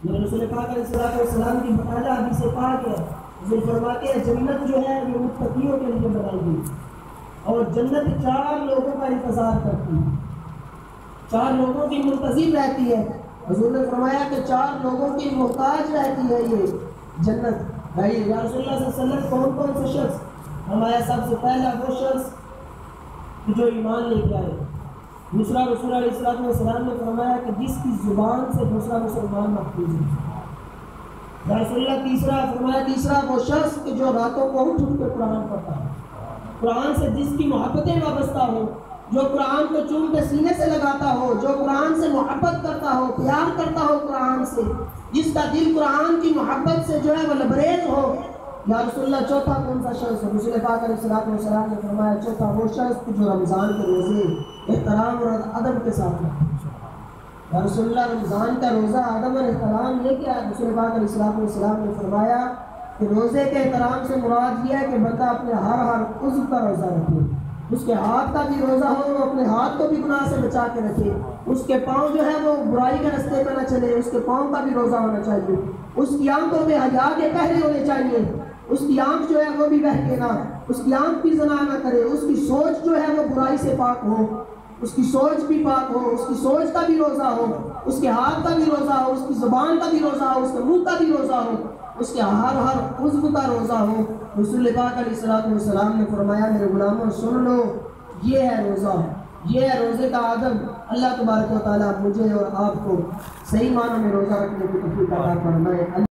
میرے رسول پاک علیہ السلام کی مطالعہ حدیث پاک ہے، حضور فرماتے ہیں جنت جو ہے وہ متقیوں کے لیے بنائی گئی، اور جنت 4 لوگوں کا انتظار کرتی ہے، 4 لوگوں کی منتظر رہتی ہے۔ حضور نے فرمایا کہ 4 لوگوں کی محتاج رہتی ہے یہ جنت۔ بھائی یا رسول اللہ صلی اللہ علیہ وسلم کون کون سے شخص؟ فرمایا سب سے پہلا وہ شخص جو ایمان لے کے آئے، دوسرا رسول علیہ السلام نے فرمایا کہ جس کی زبان سے دوسرا مسلمان محفوظ ہے۔ یا رسول اللہ تیسرا فرمایا تیسرا وہ شخص کہ جو راتوں کو اٹھ کے قرآن پڑھتا ہے، قرآن سے جس کی محبتیں وابستہ ہو، جو قرآن کو چوم کے سینے سے لگاتا ہو، جو قرآن سے محبت کرتا ہو، پیار کرتا ہو قرآن سے، جس کا دل قرآن کی محبت سے جو ہے وہ لبریز ہو۔ یا رسول اللہ چوتھا کون سا شخص ہے؟ رسول پاک علیہ السلام نے فرمایا چوتھا وہ شخص جو رمضان کے روزے احترام اور ادب کے ساتھ رکھتا ہے۔ یا رسول اللہ رمضان کا روزہ ادب اور احترام لے کے آیا۔ رسول پاک علیہ السلام نے فرمایا کہ روزے کے احترام سے مراد یہ ہے کہ بندہ اپنے ہر عضو کا روزہ رکھے، اس کے ہاتھ کا بھی روزہ ہو، وہ اپنے ہاتھ کو بھی گناہ سے بچا کے رکھے، اس کے پاؤں جو ہے وہ برائی کے راستے پہ نہ چلے، اس کے پاؤں کا بھی روزہ ہونا چاہیے، اس کی آنکھوں میں حیا کے پہرے ہونے چاہیے، اس کی آنکھ جو ہے وہ بھی بہکے نہ، اس کی آنکھ بھی زنا نہ کرے، اس کی سوچ جو ہے وہ برائی سے پاک ہو، اس کی سوچ بھی پاک ہو، اس کی سوچ کا بھی روزہ ہو، اس کے ہاتھ کا بھی روزہ ہو، اس کی زبان کا بھی روزہ ہو، اس کے منہ کا بھی روزہ ہو، اس کے ہر عضو کا روزہ ہو۔ رسول پاک علیہ السلام نے فرمایا میرے غلاموں سن لو، یہ ہے روزہ، یہ ہے روزے کا ادب۔ اللہ تبارک و تعالیٰ مجھے اور آپ کو صحیح معنوں میں روزہ رکھنے کی توفیق عطا فرمائے۔